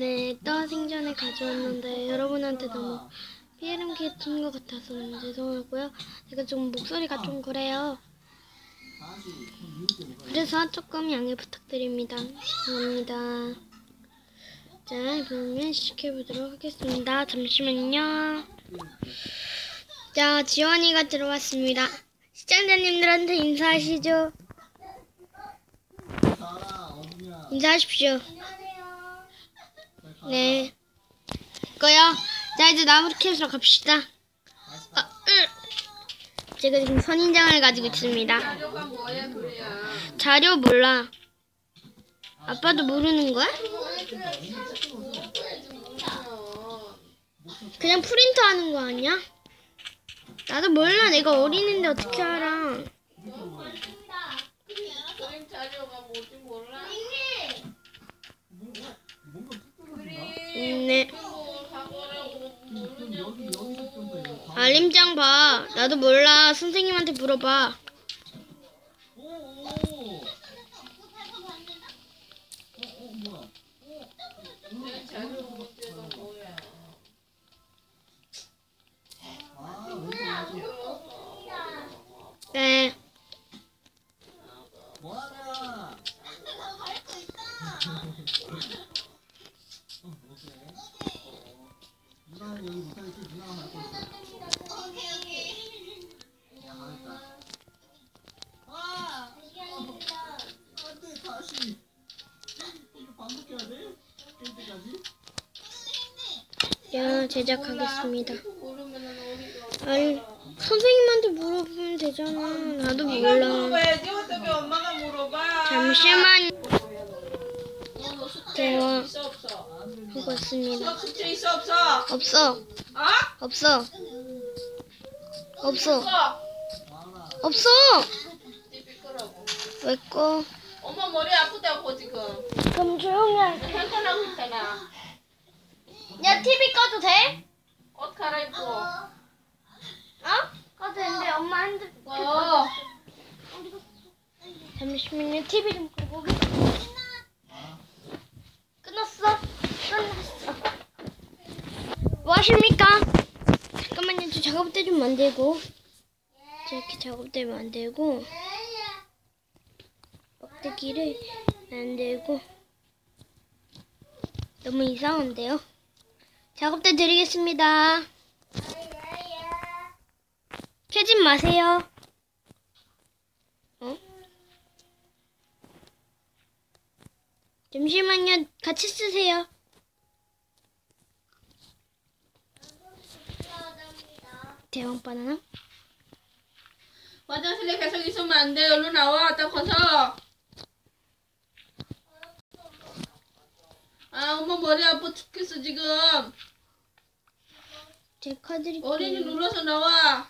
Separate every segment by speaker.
Speaker 1: 네, 떠 생전에 가져왔는데 여러분한테 너무 피해를 끼친 것 같아서 너무 죄송하고요. 제가 좀 목소리가 좀 그래요. 그래서 조금 양해 부탁드립니다. 죄송합니다. 자, 그러면 시켜보도록 하겠습니다. 잠시만요. 자, 지원이가 들어왔습니다. 시청자님들한테 인사하시죠. 인사하십시오. 네. 됐고요. 자, 이제 나무를 캐서 갑시다. 제가 지금 선인장을 가지고 있습니다.
Speaker 2: 자료가 뭐야, 그래야.
Speaker 1: 자료 몰라. 아빠도 모르는 거야? 그냥 프린터 하는 거 아니야? 나도 몰라. 내가 어린인데 어떻게 알아.
Speaker 2: 그림 자료가 뭔지 몰라.
Speaker 1: 네. 알림장 봐. 나도 몰라. 선생님한테 물어봐. 네. 자, 제작하겠습니다. 아니, 선생님한테 물어보면 되잖아. 나도
Speaker 2: 네가
Speaker 1: 몰라.
Speaker 2: 물어봐야지. 어떻게 엄마가 물어봐.
Speaker 1: 잠시만.
Speaker 2: 너 숙제
Speaker 1: 제가
Speaker 2: 있어 없어?
Speaker 1: 하고 있습니다.
Speaker 2: 수학 숙제 있어 없어?
Speaker 1: 없어.
Speaker 2: 어?
Speaker 1: 없어. 없어.
Speaker 2: 없어.
Speaker 1: 없어.
Speaker 2: TV 끄라고.
Speaker 1: 왜 꺼?
Speaker 2: 엄마 머리 아프다고 지금.
Speaker 1: 그럼 조용히 해.
Speaker 2: 현타나고 있잖아.
Speaker 1: 야, TV 꺼도 돼?
Speaker 2: 옷 갈아입고.
Speaker 1: 꺼도 되는데 엄마 핸드폰.
Speaker 2: 어.
Speaker 1: 잠시만요. TV 좀 끄고 오겠습니다. 끊었어? 끊었어. 뭐 하십니까? 잠깐만요. 저 작업대 좀 만들고. 이렇게 작업대 만들고. 막대기를 만들고. 너무 이상한데요? 작업대 드리겠습니다. 켜지 마세요. 잠시만요. 같이 쓰세요. 대왕 바나나?
Speaker 2: 화장실에 계속 있으면 안 돼. 얼른 나와. 딱 커서. 아, 엄마 머리 아파 죽겠어 지금.
Speaker 1: 제가 드릴게요.
Speaker 2: 어린이 눌러서 나와.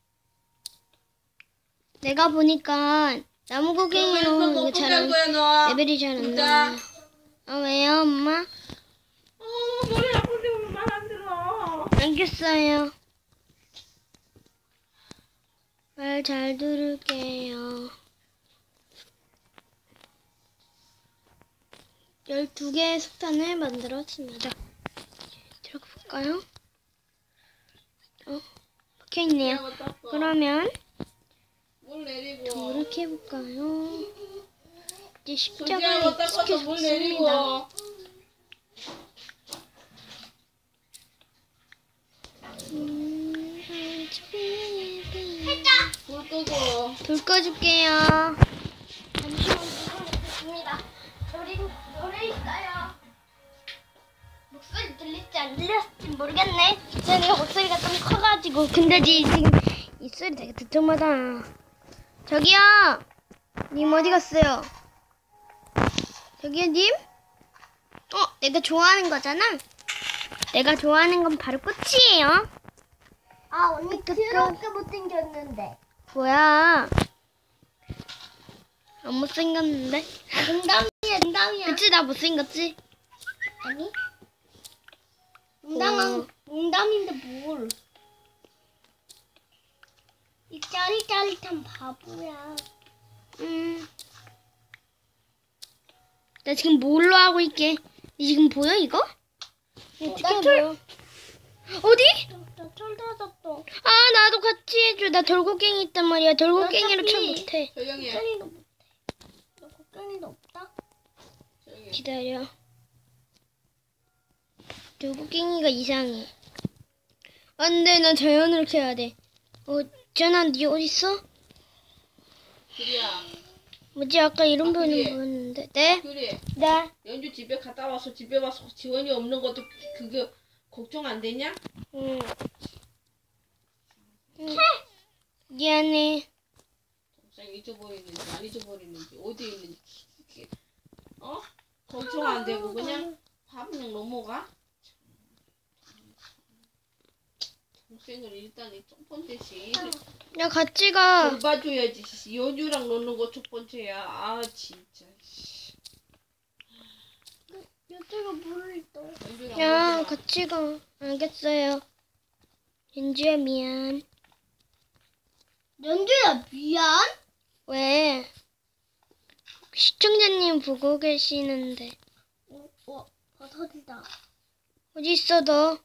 Speaker 1: 내가 보니까 나무고갱이로 이거 잘안
Speaker 2: 거야 너.
Speaker 1: 레벨이 잘 안
Speaker 2: 진짜?
Speaker 1: 나와요. 왜요, 엄마?
Speaker 2: 머리 아픈데 왜 말 안 들어?
Speaker 1: 알겠어요. 말 잘 들을게요. 12개의 석탄을 만들었습니다. 들어가 볼까요? 박혀있네요. 그러면
Speaker 2: 물 내리고.
Speaker 1: 이렇게 해볼까요? 이제
Speaker 2: 손지야,
Speaker 1: 십자가를
Speaker 2: 물 닦아서 물 내리고.
Speaker 1: 시켜줬습니다.
Speaker 2: 불 끄고.
Speaker 1: 불 꺼줄게요. 잠시만 불러놓겠습니다. 노래 있어요. 목소리 들릴지 안 들렸을지 모르겠네. 제가 목소리가 좀 커가지고. 근데 지금 이 소리 되게 듣자마자. 저기요. 님 어디 갔어요? 저기요 님? 내가 좋아하는 거잖아. 내가 좋아하는 건 바로 꽃이에요.
Speaker 3: 언니 그렇게 못생겼는데.
Speaker 1: 뭐야? 안 못생겼는데?
Speaker 3: 농담이야.
Speaker 1: 그치, 나 못생겼지?
Speaker 3: 아니?
Speaker 1: 어.
Speaker 3: 농담인데 뭘? 이 짜릿짜릿한 바보야.
Speaker 1: 나 지금 뭘로 하고 있게? 니 지금 보여 이거? 어떻게 보여? 어디?
Speaker 3: 나철 찾았어.
Speaker 1: 아, 나도 같이 해줘. 나 돌고갱이 있단 말이야. 돌고갱이로
Speaker 3: 어차피-
Speaker 1: 참 못해.
Speaker 2: 조용히 해.
Speaker 3: 곡괭이도 못해. 너 곡괭이도 없다?
Speaker 2: 조용히 해.
Speaker 1: 기다려. 돌고갱이가 이상해. 안 돼, 난 자연으로 캐야 돼. 전화, 니 어딨어?
Speaker 2: 규리야.
Speaker 1: 뭐지, 아까 이름
Speaker 2: 그래.
Speaker 1: 보는 거였는데. 네?
Speaker 2: 규리.
Speaker 1: 네.
Speaker 2: 연주 집에 갔다 와서 집에 와서 지원이 없는 것도 그거 걱정 안 되냐?
Speaker 1: 응. 미안해.
Speaker 2: 동생 잊어버리는지 안 잊어버리는지 어디에 있는지 이렇게, 걱정 안 되고 그냥 밥 그냥 넘어가. 동생을 일단 첫 번째지.
Speaker 1: 야, 같이 가.
Speaker 2: 돌봐줘야지. 연주랑 노는 거 첫 번째야. 아 진짜.
Speaker 3: 여자가 물을 떠.
Speaker 2: 연주랑
Speaker 1: 야,
Speaker 2: 놀지 마.
Speaker 1: 같이 가. 알겠어요. 연주야, 미안.
Speaker 3: 연주야 미안.
Speaker 1: 왜? 시청자님 보고 계시는데.
Speaker 3: 버섯이다.
Speaker 1: 어디 있어, 너?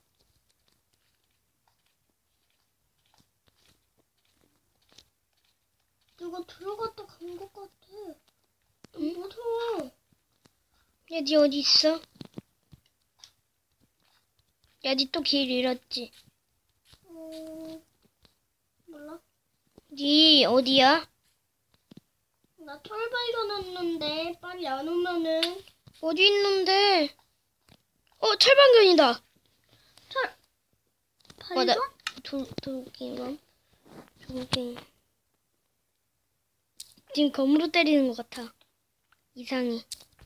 Speaker 3: 누가 들어갔다 간 것 같아.
Speaker 1: 응?
Speaker 3: 무서워.
Speaker 1: 야, 니 어디 있어? 야, 니 또 길 잃었지?
Speaker 3: 몰라.
Speaker 1: 니 어디야?
Speaker 3: 나 철 발견했는데 빨리 안 오면은
Speaker 1: 어디 있는데? 철방견이다.
Speaker 3: 발견?
Speaker 1: 돌갱이. 지금 검으로 때리는 것 같아. 이상해.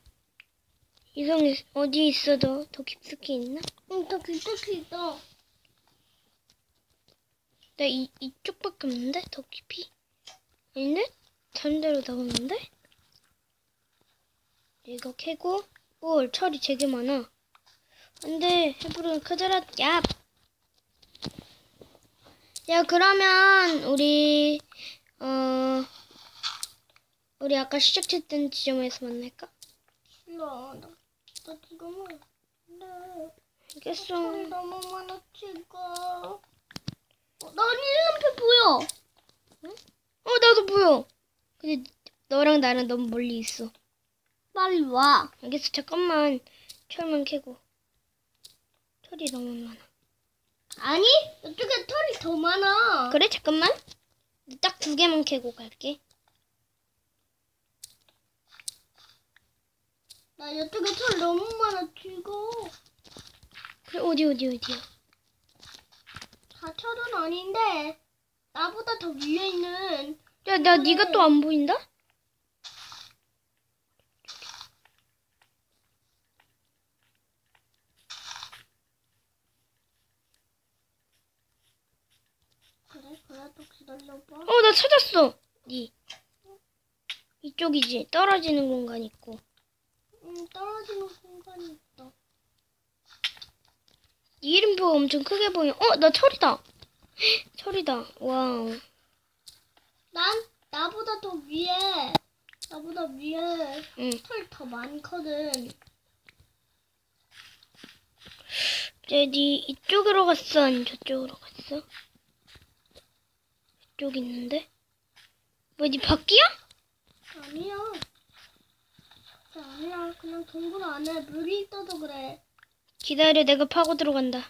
Speaker 1: 어디 있어, 너? 더 깊숙이 있나?
Speaker 3: 응, 더 깊숙이 있어.
Speaker 1: 나 이쪽밖에 없는데? 더 깊이? 아닌데? 다른 데로 나갔는데? 이거 캐고, 철이 되게 많아. 안 돼, 해부르는 커져라, 야! 야, 그러면, 우리 아까 시작했던 지점에서 만날까?
Speaker 3: 싫어. 나 지금은 네.
Speaker 1: 알겠어.
Speaker 3: 철이 너무 많아 지금. 난 이름표 보여.
Speaker 1: 나도 보여. 근데 너랑 나랑 너무 멀리 있어.
Speaker 3: 빨리 와.
Speaker 1: 알겠어, 잠깐만. 철만 캐고. 철이 너무 많아.
Speaker 3: 아니, 이쪽에 털이 더 많아.
Speaker 1: 그래, 잠깐만. 딱 2개만 캐고 갈게.
Speaker 3: 나 이쪽에 털 너무 많아 지금.
Speaker 1: 그래, 어디야?
Speaker 3: 다 철은 아닌데 나보다 더 위에 있는.
Speaker 1: 야, 네가 또 안 보인다?
Speaker 3: 그래 또 기다려봐.
Speaker 1: 나 찾았어. 이쪽이지. 떨어지는 공간 있고.
Speaker 3: 떨어지는 공간이 있다.
Speaker 1: 네 이름표가 엄청 크게 보여. 나 철이다. 철이다. 와우.
Speaker 3: 난 나보다 더 위에.
Speaker 1: 응.
Speaker 3: 털 더 많거든.
Speaker 1: 이제 네 이쪽으로 갔어? 아니면 저쪽으로 갔어? 이쪽 있는데? 뭐, 네 밖이야?
Speaker 3: 아니야. 아니야. 그냥 동굴 안에 물이 있어서 그래.
Speaker 1: 기다려, 내가 파고 들어간다.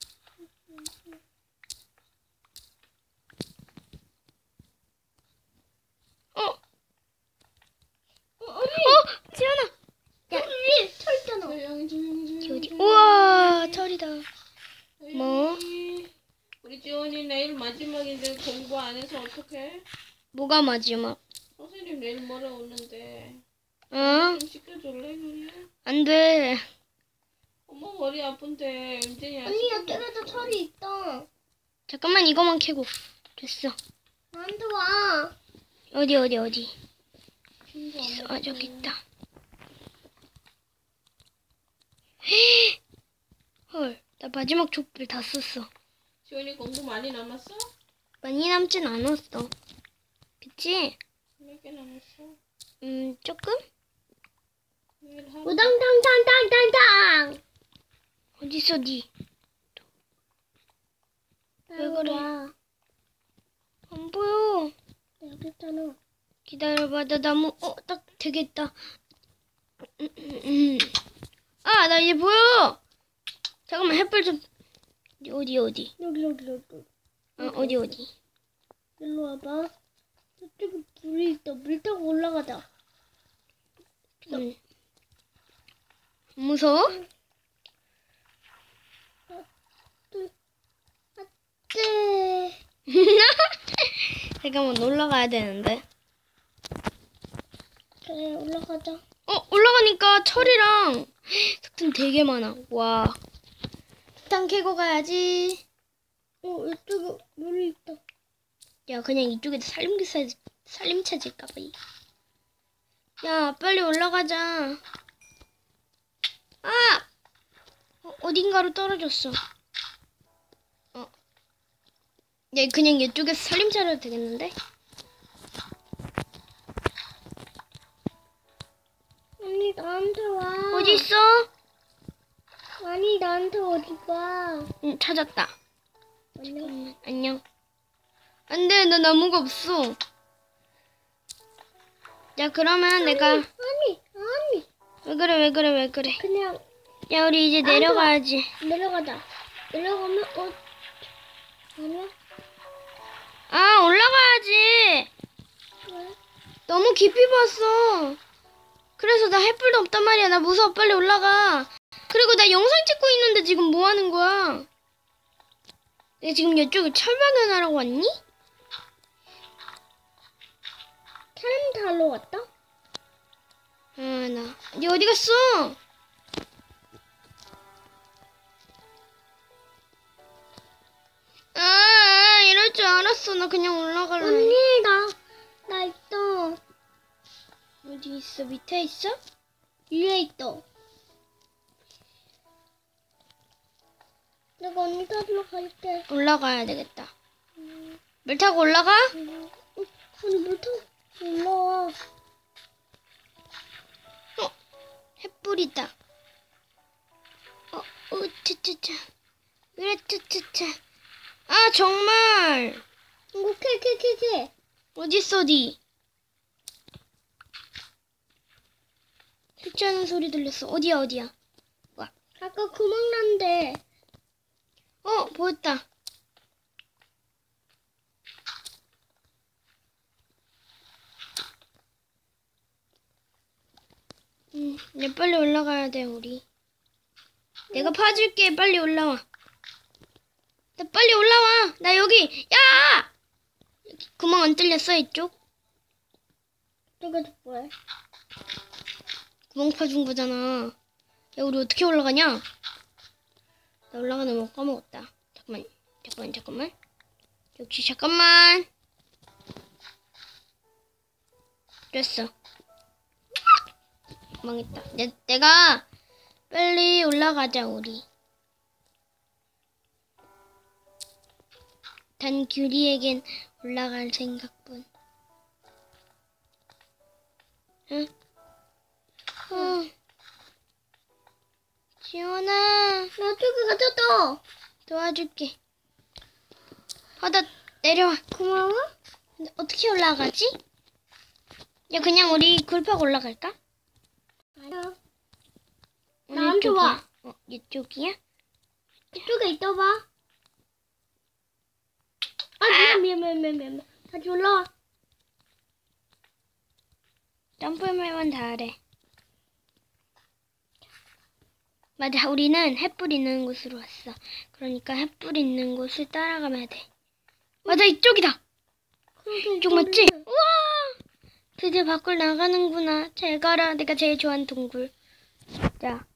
Speaker 1: 지연아!
Speaker 3: 위에 털 있잖아.
Speaker 2: 조용히.
Speaker 1: 어디? 우와, 철이다. 뭐?
Speaker 2: 우리 지원이 내일 마지막인데 공부 안 해서 어떡해?
Speaker 1: 뭐가 마지막?
Speaker 2: 선생님 내일 모레 오는데
Speaker 1: 어?
Speaker 2: 좀 시켜줄래 규리야?
Speaker 1: 안 돼.
Speaker 2: 엄마 머리 아픈데 은진이
Speaker 3: 언니 이쪽에도 털이 있다.
Speaker 1: 잠깐만, 이거만 캐고. 됐어.
Speaker 3: 나한테 와.
Speaker 1: 어디?
Speaker 2: 친구
Speaker 1: 저기 있다. 헐, 나 마지막 족불 다 썼어.
Speaker 2: 지원이 공부 많이 남았어?
Speaker 1: 많이 남진 않았어. 그치?
Speaker 2: 몇 개 남았어?
Speaker 1: 조금?
Speaker 2: 내일 하루
Speaker 3: 우당탕탕탕탕탕.
Speaker 1: 어딨어? 어딨어, 니? 왜 그래?
Speaker 3: 와.
Speaker 1: 안 보여.
Speaker 3: 여기 있잖아.
Speaker 1: 기다려봐, 나 나무, 딱 되겠다. 아, 나 이제 보여! 잠깐만, 햇불 좀. 어디?
Speaker 3: 여기.
Speaker 1: 어디?
Speaker 3: 일로 와봐. 저쪽에 불이 있다. 물 타고 올라가자.
Speaker 1: 무서워?
Speaker 3: 네.
Speaker 1: 잠깐만, 올라가야 되는데.
Speaker 3: 그래, 올라가자.
Speaker 1: 올라가니까 철이랑 석탄 되게 많아. 와. 석탄 캐고 가야지.
Speaker 3: 이쪽에 물이 있다.
Speaker 1: 야, 그냥 이쪽에도 살림 찾을까봐. 야, 빨리 올라가자. 아! 어딘가로 떨어졌어. 야, 그냥 이쪽에서 살림 찾아도 되겠는데?
Speaker 3: 아니, 나한테 와.
Speaker 1: 어디 있어?
Speaker 3: 아니, 나한테 어디 가.
Speaker 1: 응, 찾았다.
Speaker 3: 안녕.
Speaker 1: 안녕. 안 돼, 나 나무가 없어. 야, 그러면 내가.
Speaker 3: 아니.
Speaker 1: 왜 그래.
Speaker 3: 그냥
Speaker 1: 야, 우리 이제 내려가야지.
Speaker 3: 내려가자. 내려가면, 아니야?
Speaker 1: 아, 올라가야지.
Speaker 3: 왜?
Speaker 1: 너무 깊이 봤어. 그래서 나 햇불도 없단 말이야. 나 무서워. 빨리 올라가. 그리고 나 영상 찍고 있는데 지금 뭐 하는 거야? 내가 지금 이쪽에 철발견하라고 왔니?
Speaker 3: 사람 타러 왔다?
Speaker 1: 니 어디 갔어? 이럴 줄 알았어. 나 그냥 올라갈래.
Speaker 3: 언니, 나 있어.
Speaker 1: 어디 있어? 밑에 있어?
Speaker 3: 위에 있어. 내가 언니 타러 갈게.
Speaker 1: 올라가야 되겠다. 물 타고 올라가?
Speaker 3: 아니, 물 타고 올라와.
Speaker 1: 햇불이다. 으차차차. 으차차차. 아, 정말.
Speaker 3: 이거 캐.
Speaker 1: 어딨어, 니? 설치하는 소리 들렸어. 어디야? 와.
Speaker 3: 아까 구멍 난데.
Speaker 1: 보였다. 이제 빨리 올라가야 돼, 우리. 내가 파줄게. 빨리 올라와. 빨리 올라와. 나 여기. 야! 구멍 안 뚫렸어, 이쪽?
Speaker 3: 저게 뭐야?
Speaker 1: 구멍 파준 거잖아. 야, 우리 어떻게 올라가냐? 나 올라가는 거 까먹었다. 잠깐만. 역시 잠깐만. 됐어. 망했다. 내가 빨리 올라가자, 우리. 단 규리에겐 올라갈 생각뿐. 응? 지원아,
Speaker 3: 나 저기 가졌다.
Speaker 1: 도와줄게. 나 내려와.
Speaker 3: 고마워.
Speaker 1: 근데 어떻게 올라가지? 야, 그냥 우리 굴팍 올라갈까?
Speaker 3: 아니야.
Speaker 1: 어느
Speaker 3: 나한테
Speaker 1: 쪽이야?
Speaker 3: 와.
Speaker 1: 이쪽이야?
Speaker 3: 이쪽에 있어봐. 미안. 다시 올라와.
Speaker 1: 점프맨만 잘해. 맞아, 우리는 햇불 있는 곳으로 왔어. 그러니까 햇불 있는 곳을 따라가면 돼. 맞아, 이쪽이다. 이쪽 맞지? 우와! 드디어 밖을 나가는구나. 잘 가라. 내가 제일 좋아하는 동굴. 자,